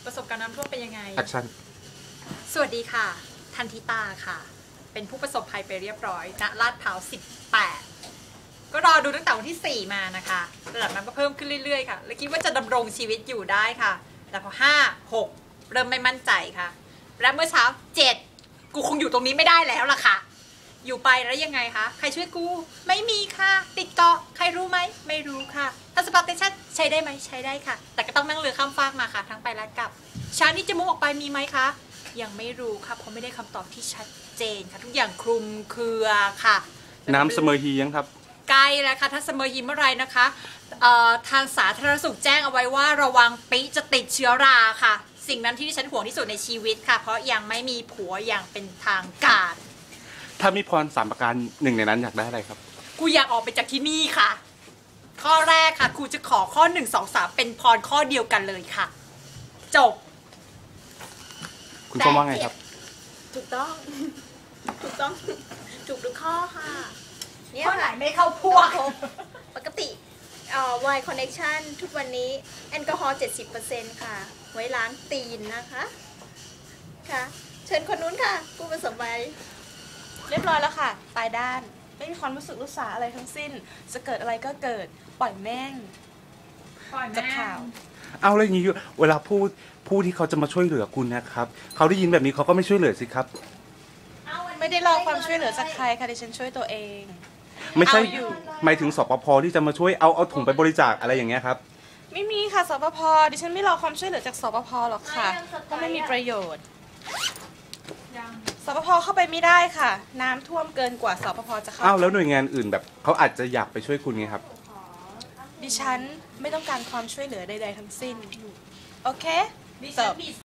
ประสบการณ์น้ำท่วมเป็นยังไงแอคชั่นสวัสดีค่ะทันทิตาค่ะ เป็นผู้ประสบภัยไปเรียบร้อยณลาดพร้าว18ก็รอดูตั้งแต่วันที่ 4 มานะคะระดับน้ำก็เพิ่มขึ้นเรื่อยๆค่ะและคิดว่าจะดำรงชีวิตอยู่ได้ค่ะแต่พอ5 6เริ่มไม่มั่นใจค่ะและเมื่อเช้า7กูคงอยู่ตรงนี้ไม่ได้แล้วล่ะค่ะอยู่ไปแล้วยังไงคะใครช่วยกูไม่มีค่ะติดเกาะใครรู้ไหมไม่รู้ค่ะทัสปอร์ตเตชั่นใช้ได้ไหมใช้ได้ค่ะแต่ก็ต้องนั่งเรือข้ามฟากมาค่ะทั้งไปและกลับเช้านี้จะมุ่งออกไปมีไหมคะยังไม่รู้ค่ะเพราะไม่ได้คำตอบที่ชัดเจนค่ะทุกอย่างคลุมเครือค่ะน้ำเสมอฮียังครับใกล้แล้วค่ะถ้าเสมอฮีเมื่อไรนะคะทางสาธารณสุขแจ้งเอาไว้ว่าระวังปิจะติดเชื้อราค่ะสิ่งนั้นที่ดิฉันห่วงที่สุดในชีวิตค่ะเพราะยังไม่มีผัวอย่างเป็นทางการถ้ามีพร3 ประการหนึ่งในนั้นอยากได้อะไรครับกูอยากออกไปจากที่นี่ค่ะข้อแรกค่ะครูจะขอข้อ1 2 3เป็นพรข้อเดียวกันเลยค่ะจบคุณก็ว่าไงครับถูกต้อง ถูกต้อง ถูกทุกข้อค่ะเนี่ยข้อไหนไม่เข้าพวกปกติY Connection ทุกวันนี้แอลกอฮอล์ 70% ค่ะ ไว้ล้างตีนนะคะ ค่ะ เชิญคนนู้นค่ะผู้ประสบภัยเรียบร้อยแล้วค่ะ ตายด้าน ไม่มีความรู้สึกรู้สาอะไรทั้งสิ้น จะเกิดอะไรก็เกิด ปล่อยแม่งจากข่าวเอาอะไรอย่างนี้เวลาผู้ที่เขาจะมาช่วยเหลือคุณนะครับเขาได้ยินแบบนี้เขาก็ไม่ช่วยเหลือสิครับไม่ได้รอความช่วยเหลือจากใครค่ะดิฉันช่วยตัวเองไม่ใช่เอาอยู่หมายถึงสปภที่จะมาช่วยเอาถุงไปบริจาคอะไรอย่างเงี้ยครับไม่มีค่ะสปภดิฉันไม่รอความช่วยเหลือจากสปภหรอกค่ะเพราะไม่มีประโยชน์สปภเข้าไปไม่ได้ค่ะ น้ำท่วมเกินกว่าสปภจะเข้าอ้าวแล้วหน่วยงานอื่นแบบเขาอาจจะอยากไปช่วยคุณไงครับดิฉันไม่ต้องการความช่วยเหลือใดๆทั้งสิ้น โอเคดิจฉันบมี